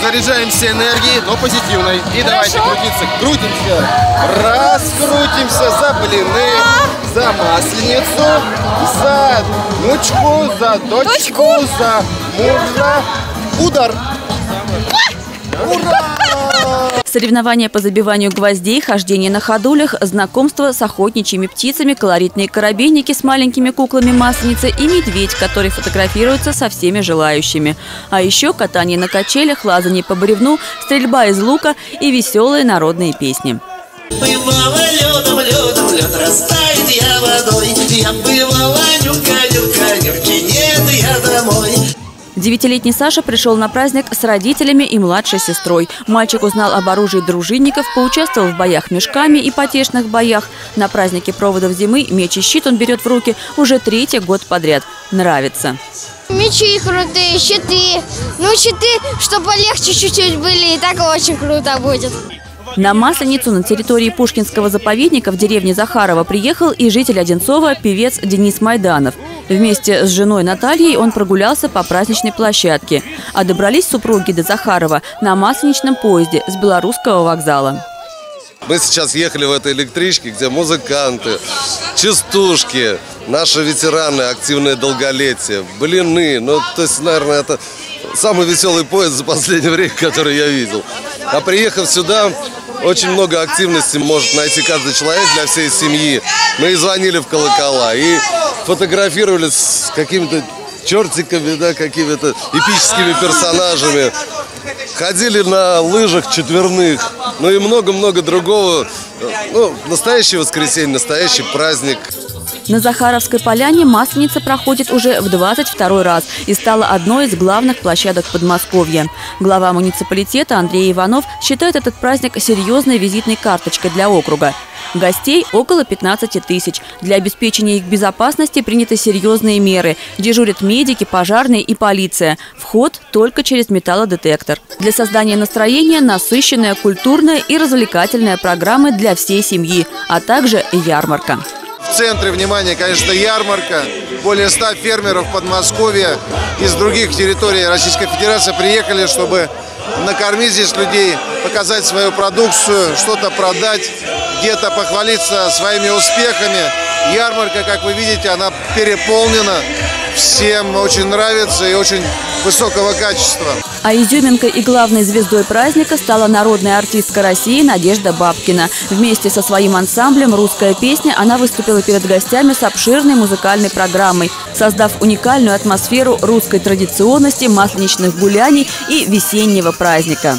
заряжаемся энергией, но позитивной. И давайте крутиться. Крутимся. Раз, крутимся за блины, за масленицу, за внучку, за дочку, за мужа. Удар. Ура! Соревнования по забиванию гвоздей, хождение на ходулях, знакомство с охотничьими птицами, колоритные коробейники с маленькими куклами масленицы и медведь, который фотографируется со всеми желающими. А еще катание на качелях, лазание по бревну, стрельба из лука и веселые народные песни. Бывало ледом, лед растает я водой. Я бывала нюрки, нет, я домой. 9-летний Саша пришел на праздник с родителями и младшей сестрой. Мальчик узнал об оружии дружинников, поучаствовал в боях мешками и потешных боях. На празднике проводов зимы меч и щит он берет в руки уже 3-й год подряд. Нравится. Мечи крутые, щиты. Ну, щиты, чтобы полегче чуть-чуть были, и так очень круто будет. На Масленицу на территории Пушкинского заповедника в деревне Захарова приехал и житель Одинцова, певец Денис Майданов. Вместе с женой Натальей он прогулялся по праздничной площадке. А добрались супруги до Захарова на масленичном поезде с Белорусского вокзала. Мы сейчас ехали в этой электричке, где музыканты, частушки, наши ветераны, активное долголетие, блины. Ну, то есть, наверное, это самый веселый поезд за последнее время, который я видел. А приехав сюда, очень много активности может найти каждый человек для всей семьи. Мы и звонили в колокола, и фотографировали с какими-то чертиками, да, какими-то эпическими персонажами. Ходили на лыжах четверных, ну и много-много другого. Ну, настоящее воскресенье, настоящий праздник. На Захаровской поляне Масленица проходит уже в 22-й раз и стала одной из главных площадок Подмосковья. Глава муниципалитета Андрей Иванов считает этот праздник серьезной визитной карточкой для округа. Гостей около 15 тысяч. Для обеспечения их безопасности приняты серьезные меры. Дежурят медики, пожарные и полиция. Вход только через металлодетектор. Для создания настроения насыщенная культурная и развлекательная программа для всей семьи, а также ярмарка. В центре внимания, конечно, ярмарка. Более 100 фермеров Подмосковья из других территорий Российской Федерации приехали, чтобы накормить здесь людей, показать свою продукцию, что-то продать, где-то похвалиться своими успехами. Ярмарка, как вы видите, она переполнена. Всем очень нравится и очень высокого качества. А изюминкой и главной звездой праздника стала народная артистка России Надежда Бабкина. Вместе со своим ансамблем «Русская песня» она выступила перед гостями с обширной музыкальной программой, создав уникальную атмосферу русской традиционности, масленичных гуляний и весеннего праздника.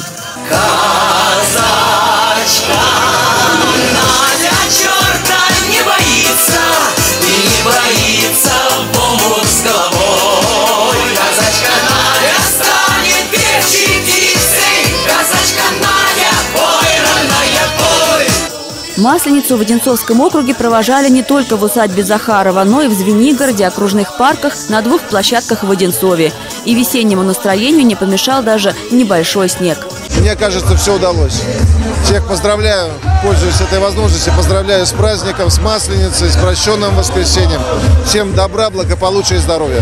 Масленицу в Одинцовском округе провожали не только в усадьбе Захарова, но и в Звенигороде, окружных парках, на 2 площадках в Одинцове. И весеннему настроению не помешал даже небольшой снег. Мне кажется, все удалось. Всех поздравляю, пользуясь этой возможностью, поздравляю с праздником, с Масленицей, с прощенным воскресеньем. Всем добра, благополучия и здоровья.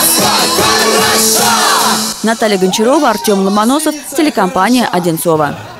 Наталья Гончарова, Артем Ломоносов, телекомпания «Одинцова».